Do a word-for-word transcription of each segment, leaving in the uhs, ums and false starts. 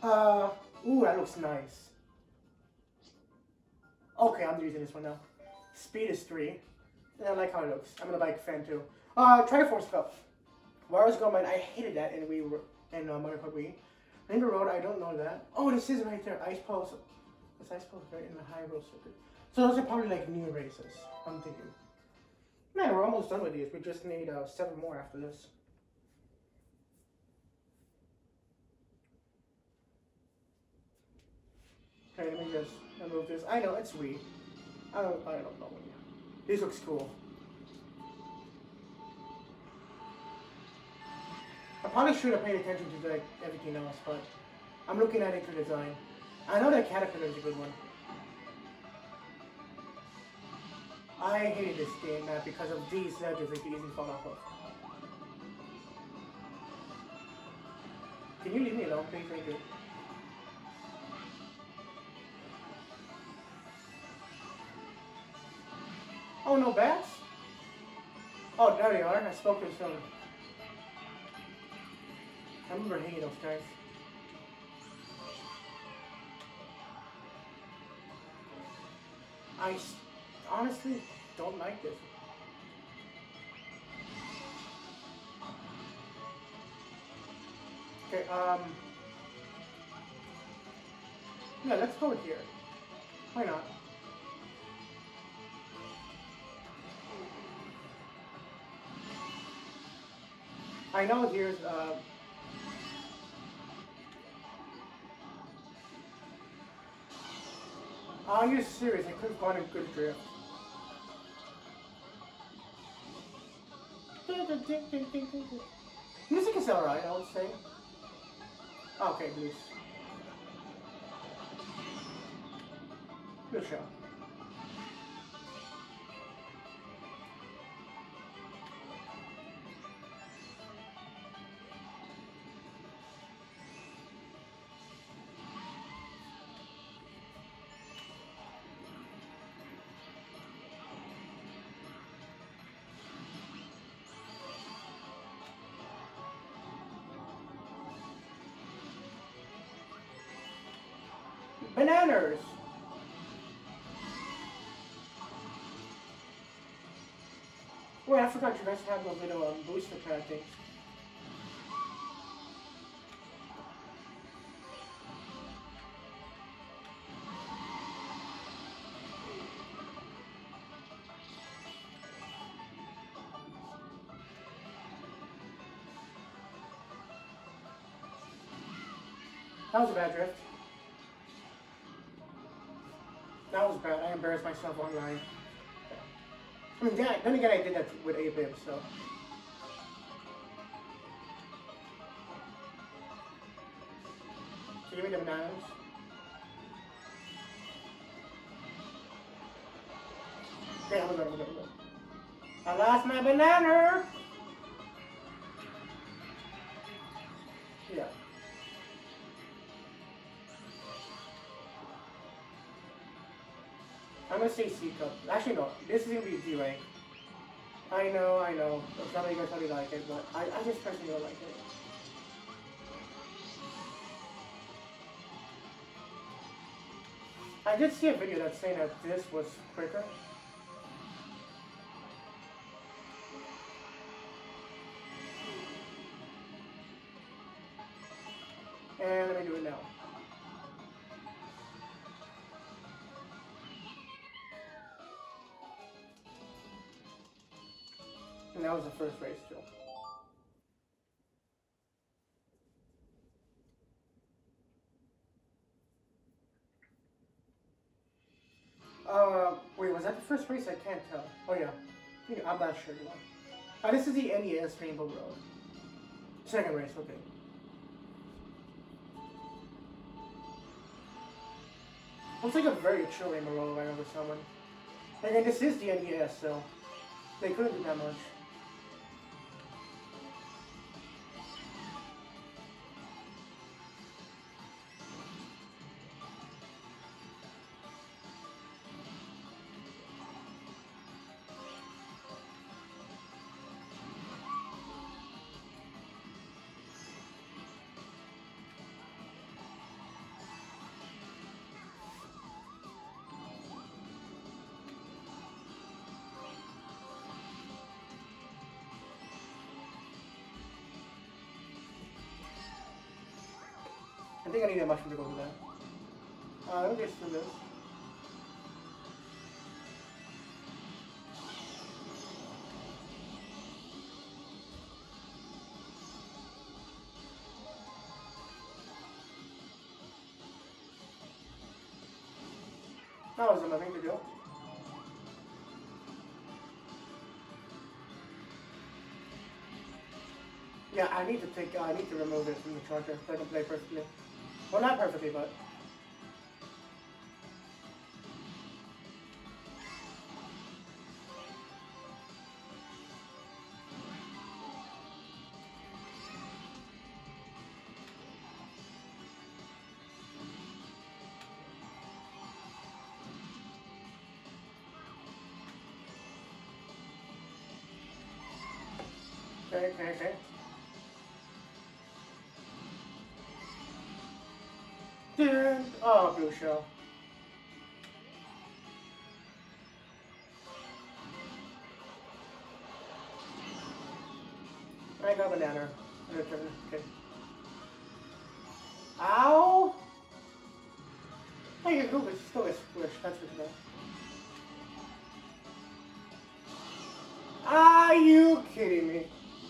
Uh, ooh, that looks nice. Okay, I'm using this one now. Speed is three. And I like how it looks. I'm a bike fan too. Uh, Triforce Cup. Warriors Go Mine, I hated that in Wii and uh, Mario Kart Wii. Rainbow Road, I don't know that. Oh, this is right there. Ice Pulse. This Ice Pulse right in the high road circuit. So those are probably like new races. I'm thinking. Man, we're almost done with these. We just need uh, seven more after this. Okay, let me just remove this. I know it's Wii. I don't. I don't know. This looks cool. I probably should have paid attention to like everything else, but I'm looking at it for design. I know that Caterpillar is a good one. I hated this game map because of these ledges that you easily fall off of. Can you leave me alone, please? Thank you. Oh, no bats? Oh, there they are. I spoke to someone. I remember hating those guys. I honestly don't like this. Okay, um... yeah, let's go here. Why not? I know here's, uh... are you serious? I could have gone a good drift. Music is alright, I would say. Okay, blues. Good show. Bananas! Wait, I forgot you guys have those little um, booster kind of things. That was a bad drift. That was bad. I embarrassed myself online. I mean, then, then again, I did that with A bib, so. So give me the bananas. Okay, I'm gonna go, I'm gonna go. I lost my banana! Yeah. I'm gonna say C cup. Actually, no. This is gonna be D rank. I know, I know. Some of you guys probably like it, but I, I just personally don't like it. I did see a video that's saying that this was quicker. And let me do it now. And that was the first race too. Uh, wait, was that the first race? I can't tell. Oh yeah, I'm not sure. Uh, this is the N E S Rainbow Road. Second race, okay. Looks like a very chill Rainbow Road right over someone. Again, this is the N E S, so they couldn't do that much. I think I need a mushroom to go to that. Uh, let me just do this. That wasn't nothing to do. Yeah, I need to take, uh, I need to remove it from the charger so I can play perfectly. Well, not perfectly, but... Okay, okay, okay. Dude! Oh, blue shell. I got banana. Okay. Ow! Hey, you go, it's still a squish. That's good to know. Are you kidding me?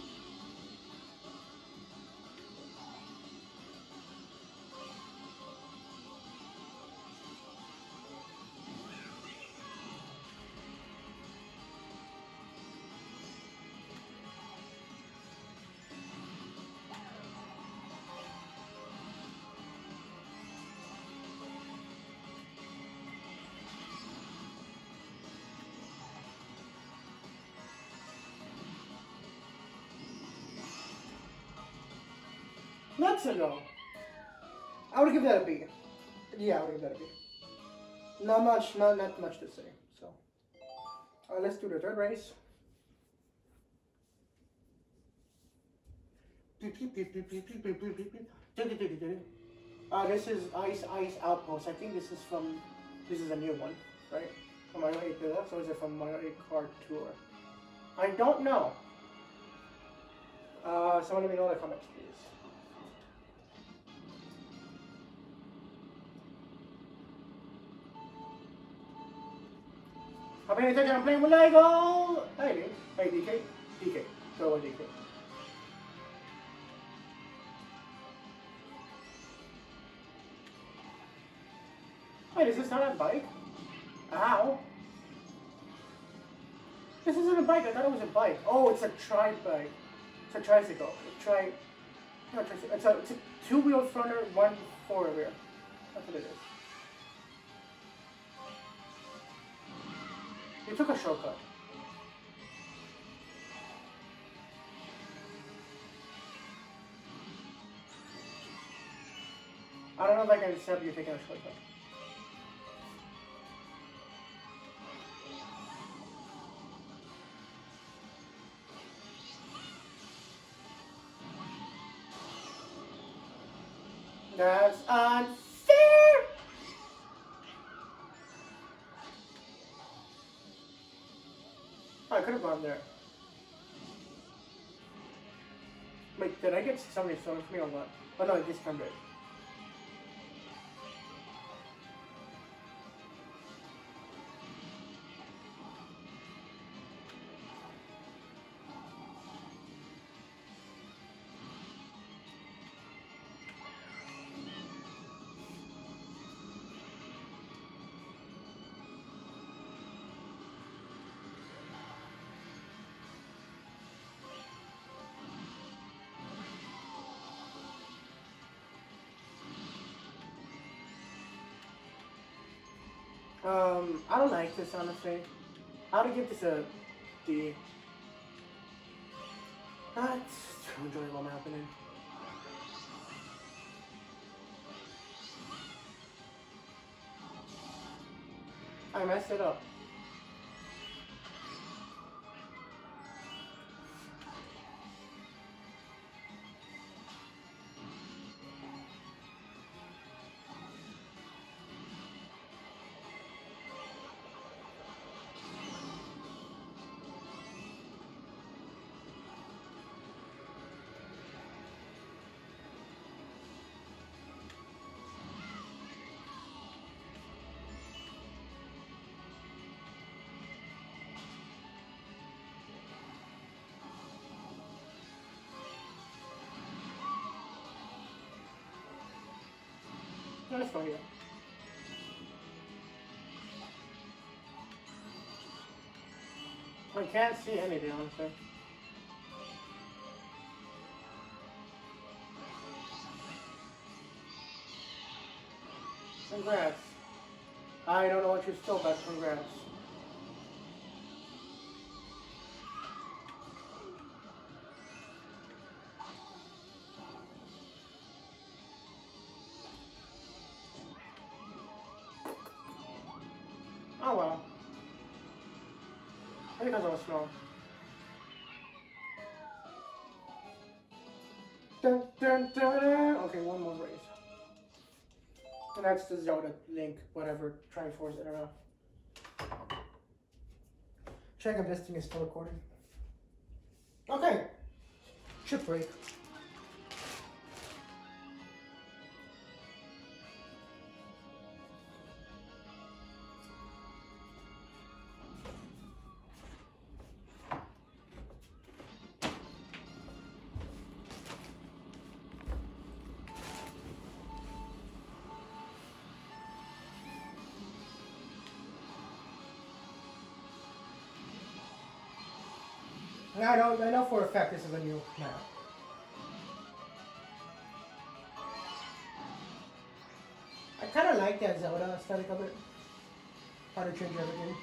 That's a no. I would give that a B. Yeah, I would give that a B. Not much, not, not much to say. So, uh, let's do the third race. Uh, this is Ice Ice Outpost. I think this is from, this is a new one, right? From Mario eight Deluxe, or is it from Mario eight Kart Tour? I don't know. Uh, someone let me know in the comments, please. I'm paying attention, I'm playing with Lego! Hey, hey, D K. D K. Go on, D K. Wait, is this not a bike? Ow. This isn't a bike, I thought it was a bike. Oh, it's a tri-bike. It's a tricycle. A tri... Not tricycle. It's a, it's a two-wheel fronter, one four-wheel. That's what it is. You took a shortcut. I don't know if I can accept you taking a shortcut. That's unfair! Oh, I could have gone there. Wait, did I get somebody stolen from me or what? Oh no, I just turned it. Um, I don't like this, honestly. I would give this a D. That's too enjoyable happening. I messed it up. Let's go here. I can't see anything, honestly. Congrats. I don't know what you stole, but congrats. Oh well. I think I was slow. Dun, dun, dun, dun. Okay, one more race. And that's the Zelda Link, whatever, Triforce, I don't know. Check if this thing is still recording. Okay. Chip break. And I don't I know for a fact this is a new map. I kinda like that Zelda aesthetic of it. How to change everything.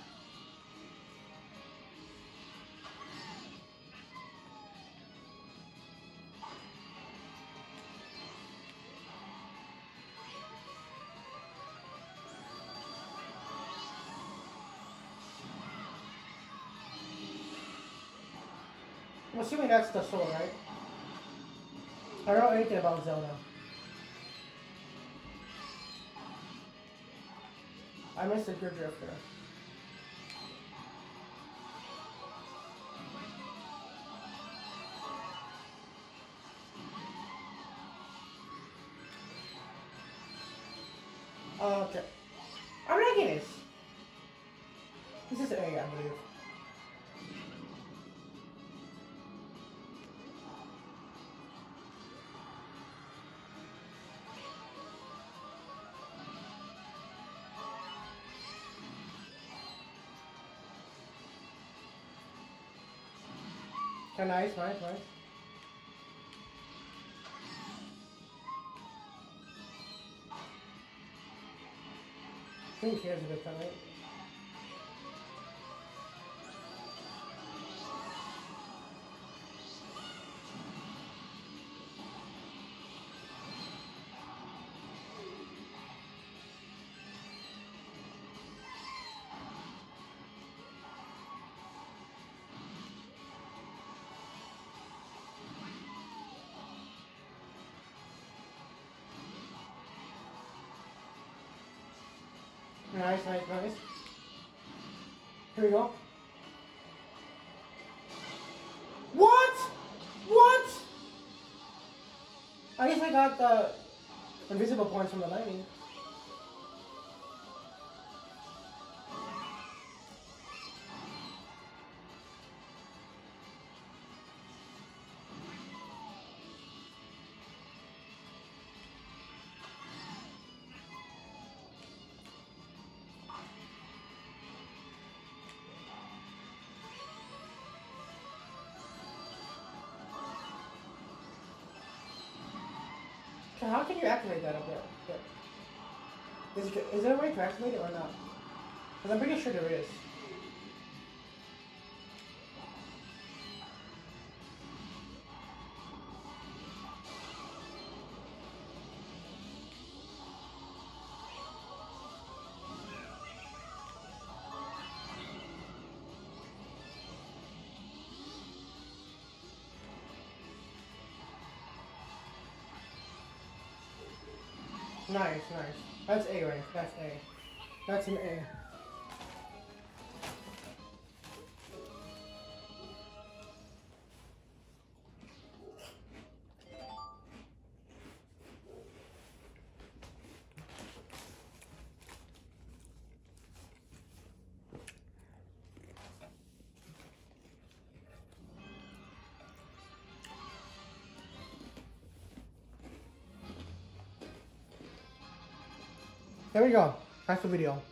I'm assuming that's the soul, right? I don't know anything about Zelda. I missed a good drift there. Okay. I'm liking this. This is A, I believe. Okay, nice, nice, nice. I think here's a good time, right? Nice, nice, nice. Here we go. What? What? I guess I got the invisible points from the lightning. So how can you activate that up there? there? Is, is there a way to activate it or not? Because I'm pretty sure there is. Nice, nice. That's A rank. That's A. That's an A. there we go. That's the video.